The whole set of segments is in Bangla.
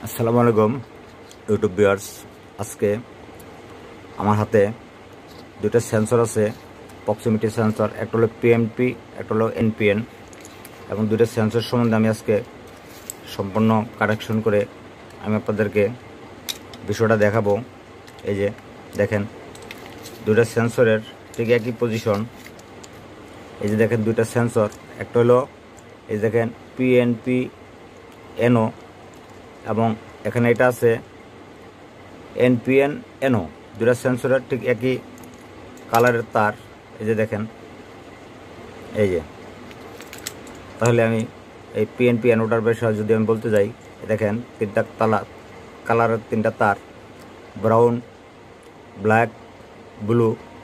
আসসালামু আলাইকুম ইউটিউব ভিউয়ার্স। আজকে আমার হাতে দুটো সেন্সর আছে, প্রক্সিমিটি সেন্সর, একটা হলো পিএনপি, একটা হলো এনপিএন, এবং দুটো সেন্সর সম্বন্ধে আমি আজকে সম্পূর্ণ কানেকশন করে আমি আপনাদেরকে বিষয়টা দেখাবো। এই যে দেখেন দুটো সেন্সরের ঠিক একই পজিশন। এই যে দেখেন দুইটা সেন্সর, একটা হলো এই দেখেন পিএনপি এনও, এবং এখানে এটা আছে এনপিএন এনও। দুটা সেন্সরের ঠিক একই কালারের তার। এই যে দেখেন, এই যে তাহলে আমি এই পিএনপি এনওটার বিষয়ে যদি আমি বলতে যাই, দেখেন তিনটা কালারের তিনটা তার, ব্রাউন, ব্ল্যাক, ব্লু।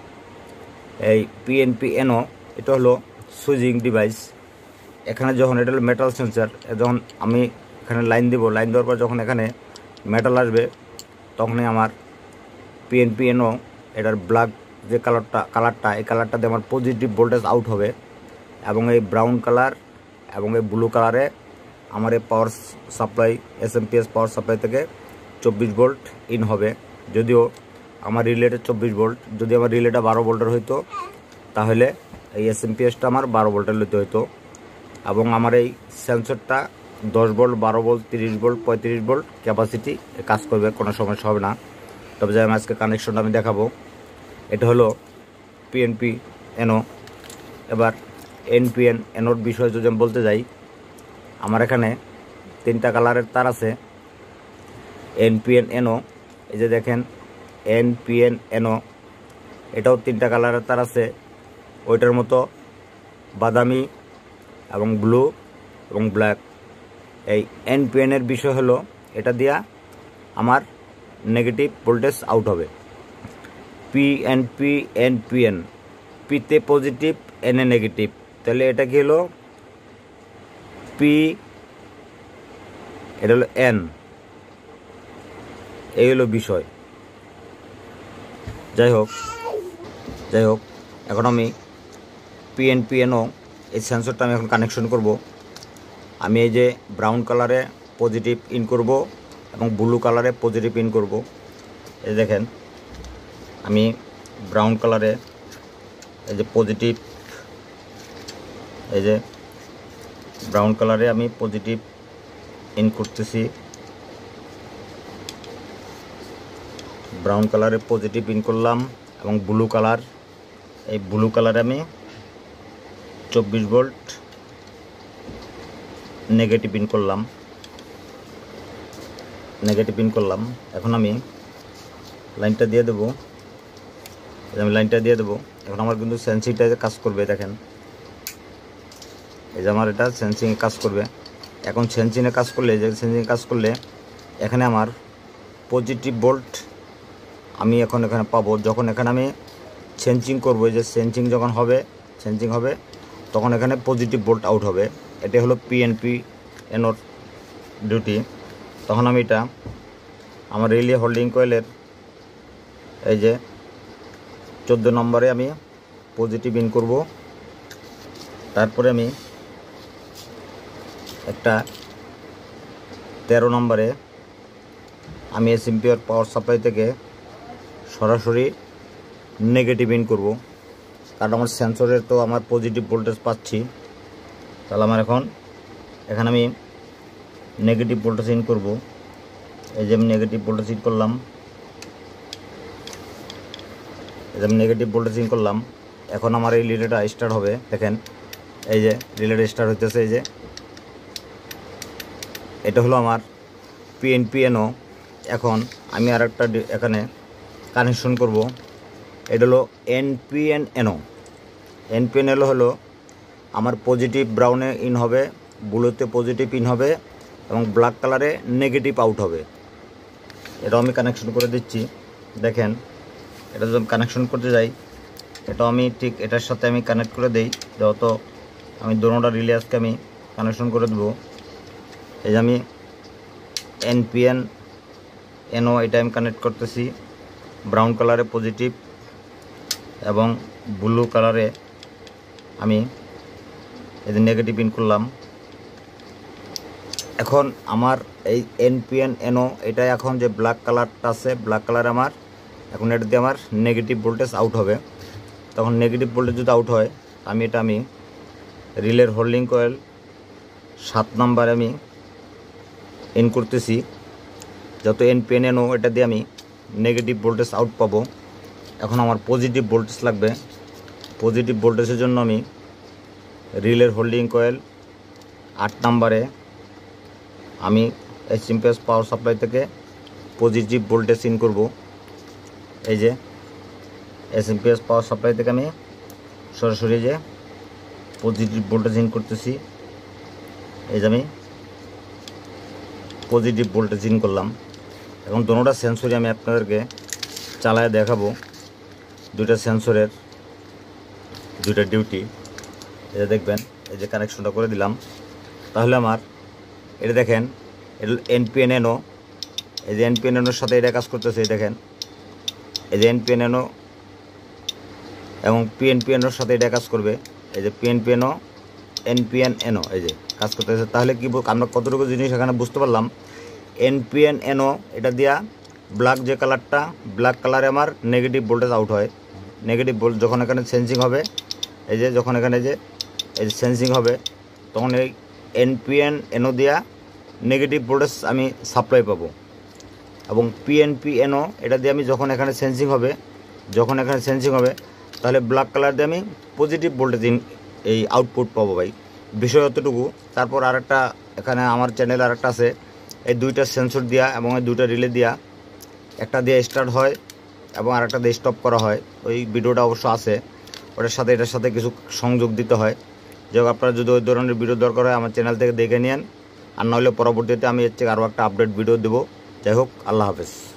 এই পিএনপি এনও এটা হলো সুইচিং ডিভাইস। এখানে যখন এটা হলো মেটাল সেন্সর, যখন আমি এখানে লাইন দিব, লাইন দেওয়ার পর যখন এখানে মেটাল আসবে তখনই আমার পিএনপি এনও এটার ব্ল্যাক যে কালারটা এই কালারটাতে আমার পজিটিভ ভোল্টেজ আউট হবে, এবং এই ব্রাউন কালার এবং এই ব্লু কালারে আমার এই power supply SMPS power supply থেকে 24 ভোল্ট ইন হবে। যদিও আমার রিলেটা 24 ভোল্ট, যদি আমার রিলেটা 12 ভোল্টের হইতো তাহলে এই এসএমপিএসটা আমার 12 ভোল্টের লইতে হইতো, এবং আমার এই সেন্সরটা 10 volt, 12 volt, 30 volt, 35 volt capacity কাজ করবে, কোনো সমস্যা হবে না। তবে যাই আজকে কানেকশনটা আমি দেখাবো। এটা হলো পিএনপি এনও। এবার এনপিএন এনওর বিষয়ে যদি আমি বলতে যাই, আমার এখানে তিনটা কালারের তার আছে এনপিএন এনও। এই যে দেখেন এনপিএন এনও, এটাও তিনটা কালারের তার আছে, ওইটার মতো বাদামি এবং ব্লু এবং ব্ল্যাক। এই এনপিএনের বিষয় হলো এটা দিয়া আমার নেগেটিভ ভোল্টেজ আউট হবে। পিএনপি এনপিএন, পিতে পজিটিভ, এনে নেগেটিভ, তাহলে এটা কি হলো পি, এটা হলো এন। এই হলো বিষয়। যাই হোক এখন আমি পিএনপি এনও এই সেন্সরটা আমি এখন কানেকশন করব। আমি এই যে ব্রাউন কালারে পজিটিভ ইন করব এবং ব্লু কালারে পজিটিভ ইন করব। এই দেখেন আমি ব্রাউন কালারে এই যে পজিটিভ, এই যে ব্রাউন কালারে আমি পজিটিভ ইন করতেছি, ব্রাউন কালারে পজিটিভ ইন করলাম, এবং ব্লু কালার, এই ব্লু কালারে আমি 24 ভোল্ট নেগেটিভ ইন করলাম। এখন আমি লাইনটা দিয়ে দেবো, এখন আমার কিন্তু সেন্সিংটা কাজ করবে। দেখেন এই যে আমার এটা সেন্সিংয়ে কাজ করবে। এখন সেন্সিংয়ে কাজ করলে এখানে আমার পজিটিভ ভোল্ট আমি এখানে পাবো। যখন এখানে আমি সেন্সিং করবো, যে সেন্সিং হবে তখন এখানে পজিটিভ ভোল্ট আউট হবে। এটা হলো পিএনপি এনওর ডিউটি। তখন আমি এটা আমার রিলে হোল্ডিং কয়েলের এই যে 14 নম্বরে আমি পজিটিভ ইন করব। তারপরে আমি একটা 13 নম্বরে আমি এসএমপিএস পাওয়ার সাপ্লাই থেকে সরাসরি নেগেটিভ ইন করব, কারণ আমার সেন্সরের তো আমার পজিটিভ ভোল্টেজ পাচ্ছি। তাহলে আমার এখানে আমি নেগেটিভ ভোল্টেজ ইন করব। এই যে আমি নেগেটিভ ভোল্টেজ ইন করলাম, এখন আমার এই রিলেটা স্টার্ট হবে। দেখেন এই যে রিলেটা স্টার্ট হইতেছে। এই যে এটা হলো আমার পিএনপি এনও। এখন আমি আর একটা এখানে কানেকশন করব। এটা হলো এনপিএন এনও। এনপিএন এনও হলো আমার পজিটিভ ব্রাউনে ইন হবে, ব্লুতে পজিটিভ ইন হবে, এবং ব্ল্যাক কালারে নেগেটিভ আউট হবে। এটাও আমি কানেকশন করে দিচ্ছি। দেখেন এটা যদি আমি কানেকশন করতে যাই, এটাও আমি ঠিক এটার সাথে আমি কানেক্ট করে দেই। যেহেতু আমি দোনোটা রিলে আজকে আমি কানেকশন করে দেবো। এই যে আমি এনপিএন এনও এটা আমি কানেক্ট করতেছি, ব্রাউন কালারে পজিটিভ এবং ব্লু কালারে আমি এই যে নেগেটিভ ইন করলাম। এখন আমার এই এনপিএন এনও এটা এখন যে ব্ল্যাক কালারটা আছে, ব্ল্যাক কালার আমার এখন এটা দিয়ে আমার নেগেটিভ ভোল্টেজ আউট হবে। তখন নেগেটিভ ভোল্টেজ যদি আউট হয় আমি রিলের হোল্ডিং কয়েল 7 নাম্বারে আমি ইন করতেছি। যত এনপিএন এনও এটা দিয়ে আমি নেগেটিভ ভোল্টেজ আউট পাবো। এখন আমার পজিটিভ ভোল্টেজ লাগবে। পজিটিভ ভোল্টেজের জন্য আমি রিলের হোল্ডিং কয়েল 8 নাম্বারে আমি এসএমপিএস পাওয়ার সাপ্লাই থেকে পজিটিভ ভোল্টেজ ইন করব। এই যে এসএমপিএস পাওয়ার সাপ্লাই থেকে আমি সরাসরি যে পজিটিভ ভোল্টেজ ইন করতেছি। এই যে আমি পজিটিভ ভোল্টেজ ইন করলাম। এখন দুটোটা সেন্সরই আমি আপনাদেরকে চালায় দেখাবো। দুইটা সেন্সরের দুইটা ডিউটি। এটা দেখবেন, এই যে কানেকশনটা করে দিলাম। তাহলে আমার এটা দেখেন, এটা এনপিএন এনও, এই যে এনপিএন এনওর সাথে এটা কাজ করতেছে। এই দেখেন, এই যে এনপিএন এনও এবং পিএনপিএনওর সাথে এটা কাজ করবে। এই যে পিএনপিএনও এনপিএন এনও এই যে কাজ করতেছে। তাহলে কি আমরা কতটুকু জিনিস এখানে বুঝতে পারলাম। এনপিএন এনও এটা দিয়া ব্ল্যাক যে কালারটা, ব্ল্যাক কালারে আমার নেগেটিভ ভোল্টেজ আউট হয়। নেগেটিভ ভোল্ট যখন এখানে সেন্সিং হবে, এই যে যখন এখানে যে এই যে সেন্সিং হবে, তখন এই এনপিএন এনও দিয়া নেগেটিভ ভোল্টেজ আমি সাপ্লাই পাবো। এবং পিএনপিএনও এটা দিয়ে আমি যখন এখানে সেন্সিং হবে, তাহলে ব্ল্যাক কালার দিয়ে আমি পজিটিভ ভোল্টেজ এই আউটপুট পাবো ভাই। বিষয় অতটুকু। তারপর আরেকটা এখানে আমার চ্যানেল আরেকটা আছে, এই দুইটা সেন্সর দিয়া এবং এই দুইটা রিলে দিয়া, একটা দিয়ে স্টার্ট হয় এবং আরেকটা দিয়ে স্টপ করা হয়। ওই ভিডিওটা অবশ্য আছে, ওটার সাথে এটার সাথে কিছু সংযোগ দিতে হয়। যাই হোক, আপনারা যদি ওই ধরনের ভিডিও দরকার হয় আমার চ্যানেল থেকে দেখে নিন। আর নইলে পরবর্তীতে আমি এর থেকে আরও একটা আপডেট ভিডিও দেবো। যাই হোক, আল্লাহ হাফেজ।